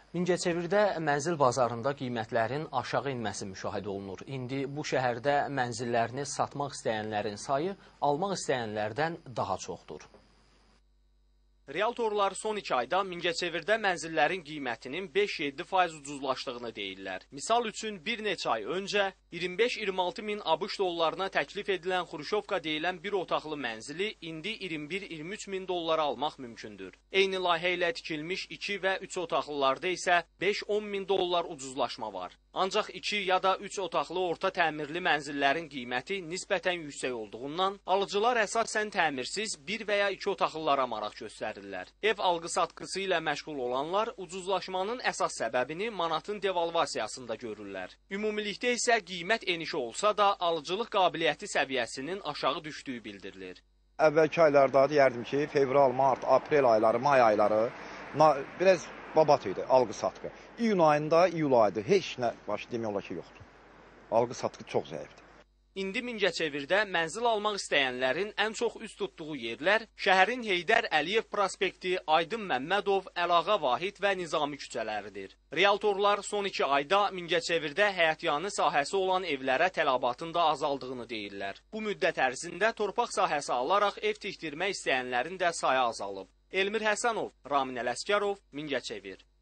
Mingəçevirdə mənzil bazarında qiymətlərin aşağı inməsi müşahidə olunur. İndi bu şəhərdə mənzillərini satmaq istəyənlərin sayı almaq istəyənlərdən daha çoxdur. Realtorlar son 2 ayda Mingəçevirdə mənzillərin qiymətinin 5-7% ucuzlaşdığını deyirlər. Misal üçün bir neçə ay öncə 25-26 min ABŞ dollarına təklif edilən Xruşovka deyilən bir otaqlı mənzili indi 21-23 min dollara almaq mümkündür. Eyni layihə ilə tikilmiş 2 və 3 otaqlılarda isə 5-10 min dollar ucuzlaşma var. Ancaq 2 ya da 3 otaqlı orta təmirli mənzillərin qiyməti nisbətən yüksək olduğundan alıcılar əsasən təmirsiz 1 və ya 2 otaqlılara maraq göstərirlər. Ev alqı-satqısı ilə məşğul olanlar ucuzlaşmanın əsas səbəbini manatın devalvasiyasında görürlər. Ümumilikdə isə qiymət enişi olsa da alıcılıq qabiliyyəti səviyyəsinin aşağı düşdüyü bildirilir. Əvvəlki aylarda deyərdim ki, fevral, mart, aprel ayları, may ayları biraz babat idi, alqı-satqı. İyun ayında, iyul ayında heç nə demək olar ki, yoxdur. Alqı-satqı çox zəifdir. İndi Mingəçevirdə mənzil almaq istəyənlərin ən çox üst tutduğu yerlər şəhərin Heydər Əliyev prospekti, Aydın Məmmədov, Əlağa Vahid və Nizami küçələridir. Realtorlar son 2 ayda Mingəçevirdə həyətyanı sahəsi olan evlərə tələbatın da azaldığını deyirlər. Bu müddət ərzində torpaq sahəsi alaraq ev tikdirmək istəyənlərin də sayı azalıb. Elmir Həsənov, Ramin Ələsgərov, Mingəçevir.